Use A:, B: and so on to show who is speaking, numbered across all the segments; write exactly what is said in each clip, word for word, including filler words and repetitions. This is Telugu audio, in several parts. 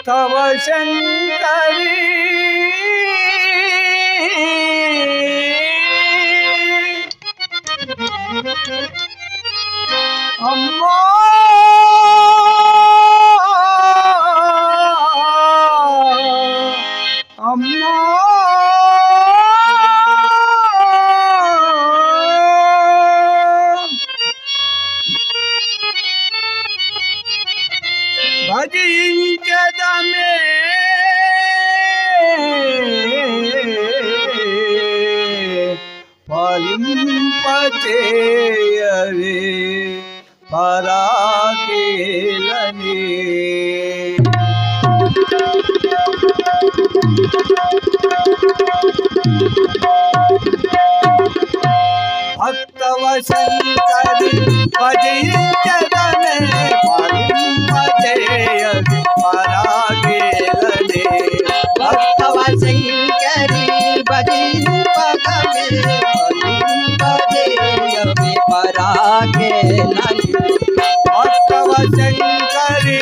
A: तव शंकरी अम्मा अम्मा भजिंचदमे फलिंपचेयरे पराकेलने भक्तवशंकरी भजिंचदमे फलिंपचेयरे पराकेलने
B: भक्तवशंकरी भजिंचदमे फलिंपचेयरे पराकेलने
A: भक्तवशंकरी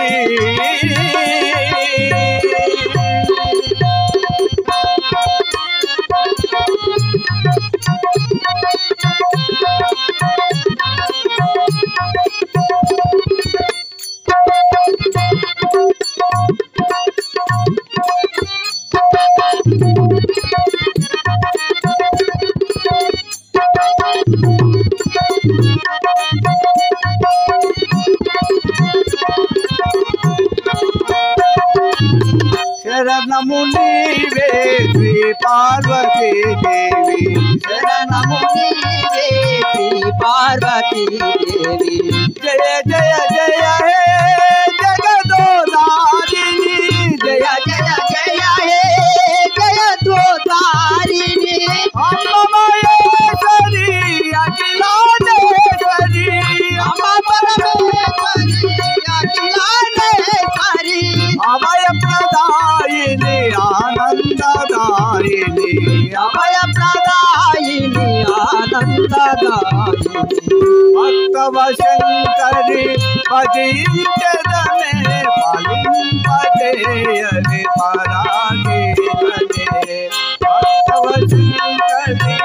A: शरणमुनि वे श्री पार्वती देवी
B: शरणमुनि वे श्री पार्वती देवी
A: जय जय जय हे जगदोदारिणी
B: जय जय जय हे जगदोदारिणी
A: अम्मा महेश्वरी अखिलांडेश्वरी
B: अम्मा परमेश्वरी अखिलांडेश्वरी
A: अभय प्रदायिनी आनंददायिनी
B: अभय प्रदायिनी आनंददायिनी
A: भक्तवशंकरी भजिंचदमे फलिंपचेयरे पराकेलने भक्तवशंकरी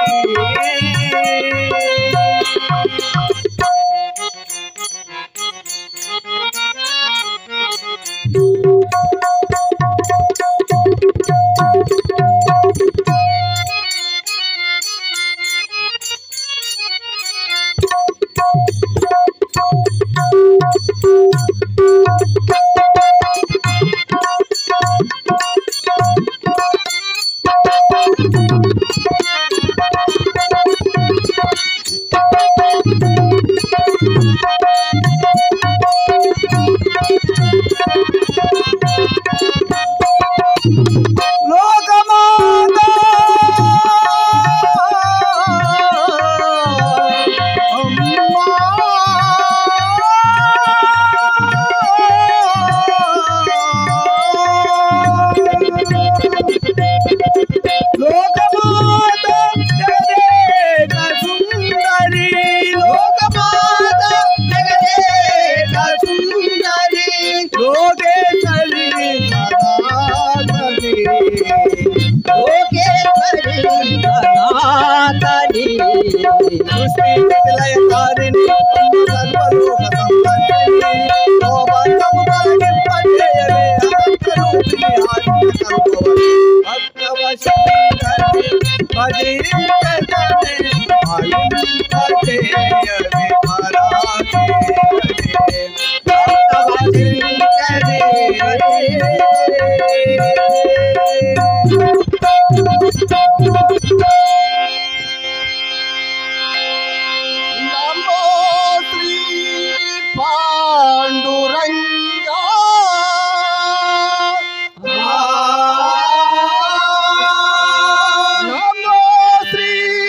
B: नमो श्री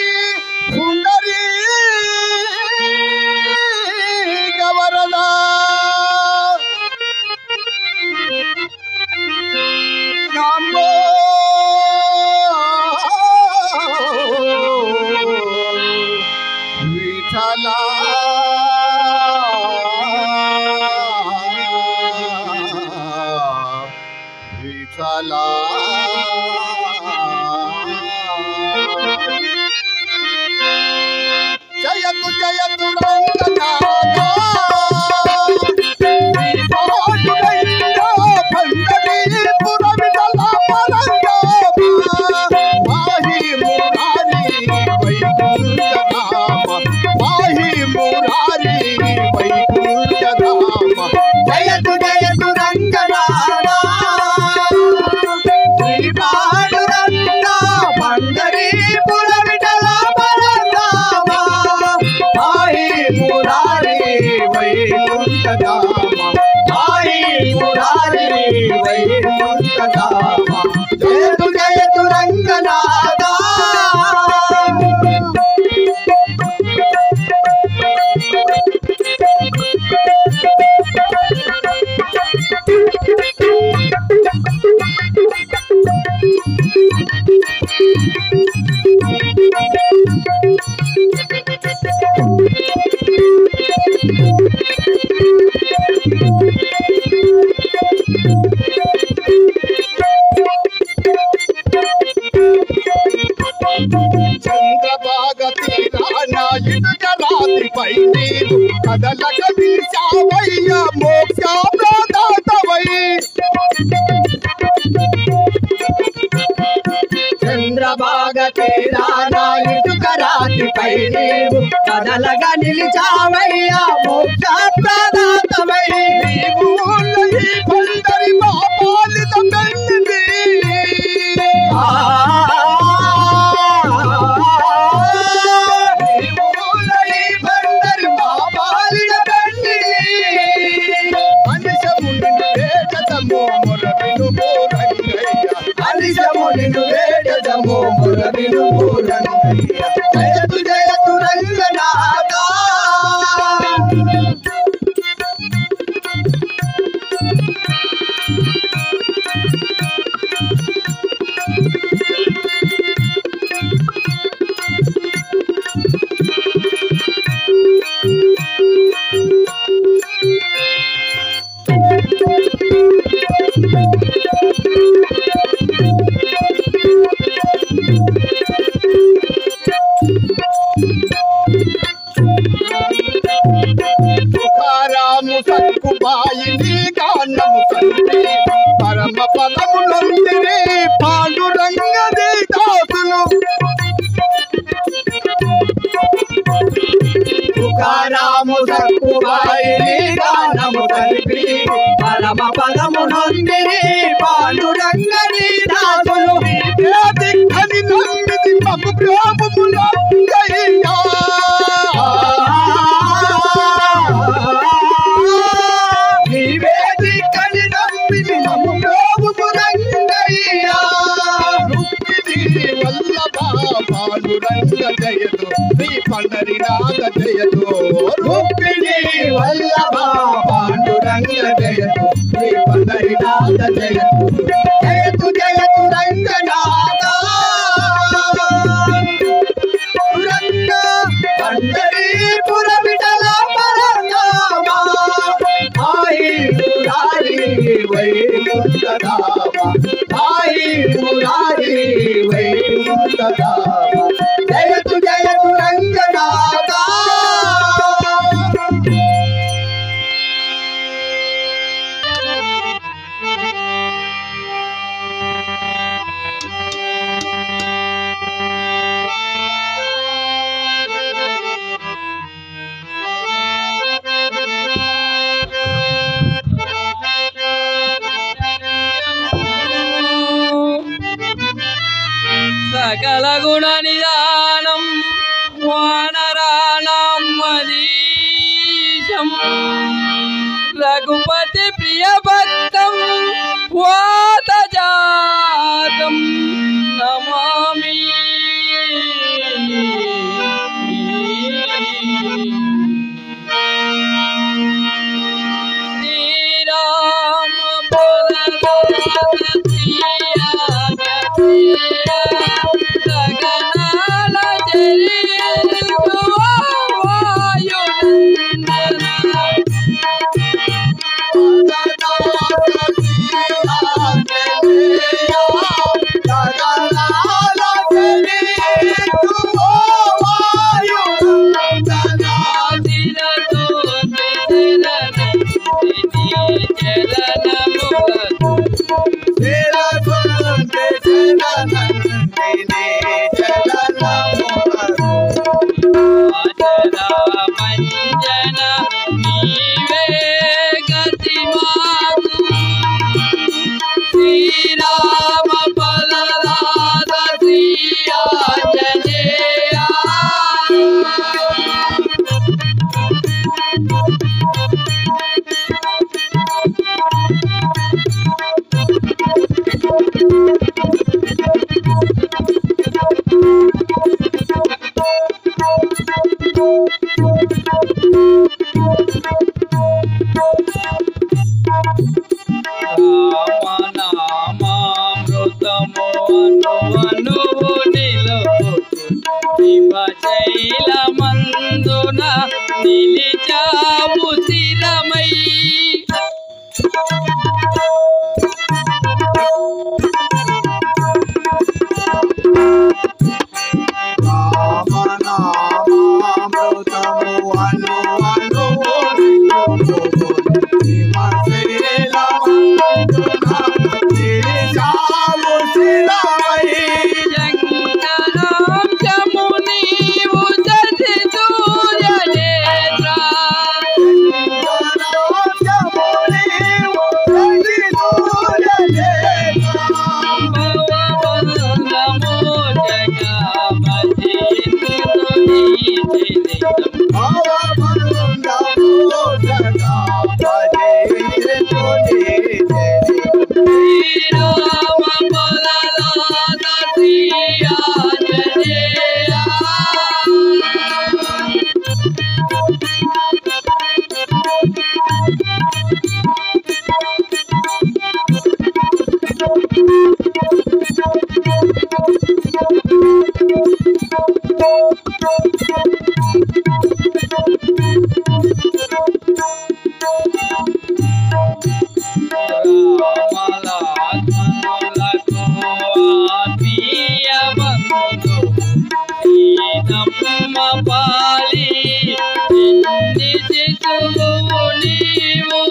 C: చంద్రబాగ తీరాన ఇటుకరాతిపై నీవు కదలక నిలిచావయ్య మోక్ష ప్రదాతవై.
B: చంద్రబాగ తీరాన ఇటుక రాతిపై నీవు కదలగా నిలిచావయ్యా మోక్ష ప్రదాతమై.
C: నీవు ఈ బందరి పాపాలిత పెన్నిది.
B: ఆ నిన్ను వేడదము మురవిను రంగయ్య. జయతు జయతు రంగనాథా.
C: తుకారాము సక్కుబాయి నీ గానము సంతి పరమ పదములొందిరి పాండురంగది దాసులు.
B: తుకారాము సక్కుబాయి గానము కలిపి పరమ పదము నొందిరి పాండురంగని దాసులు.
C: దిక్కని నమ్మిది మము ప్రేమములయ్యా.
B: నివేదికని నమ్మిది మము ప్రేమము రంగయ్యా.
C: రుక్మిణి వల్లభ పాండురంగ జయతు శ్రీ పండరినాథ జయతు.
B: రుక్మిణి వల్లభ పాండురంగ జయతు శ్రీ పండరినాథ జయతు. జయతు జయతు రంగనాథ. రంగ పండరీపుర విఠల పరంధామ. ఆయి మురారి వైకుంఠధామ. ఆయి మురారి వైకుంఠధామ. జయతు జయతు రంగనాథ.
D: సకల గుణ నిదానం వానరాణం మదీశం రఘుపతి ప్రియ భక్తం వాతజాతం నమామి. శ్రీరామ గగనాల హిమశైలమందున నిలిచావు స్థిరమై
A: రామనామామృతము అను అను హిమశైలమందున నిలిచావు స్థిరమై
D: శంకరాంశము నీవు దశి సూర్యనేత్ర భవబంధము శ్రీరామ పదనాథ శ్రీ ఆంజనేయ రామలాత్మనులకు ఆత్మీయ బంధు సీతమ్మ పాలి ఎన్ని శిశువు నీవు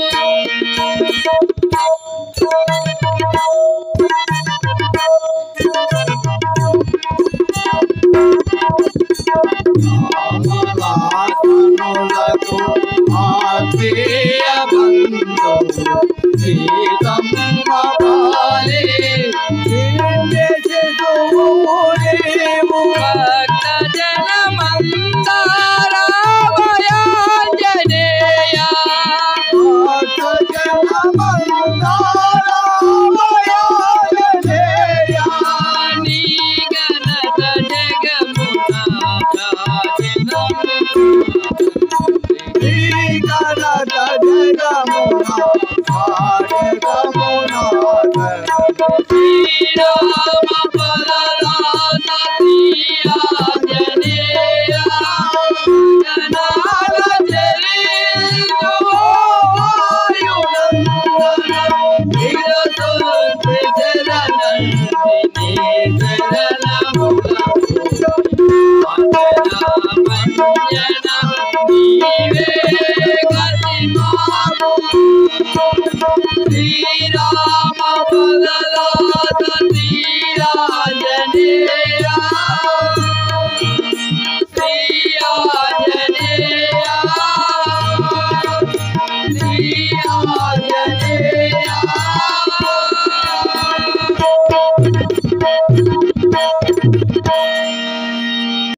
A: రామలాత్మనులకు ఆత్మీయ బంధు సీతమ్మ పాలి ఎన్ని శిశువు నీవు
D: భక్త జనమందారామయాంజనేయ నీ ఘనత జగమున శ్రీరామ పదనాథ శ్రీ ఆంజనేయ గణాల చరితు వాయునందన నిరతోత్రి శరణందిని శరణముల వందన నీవే గతి మాము శ్రీ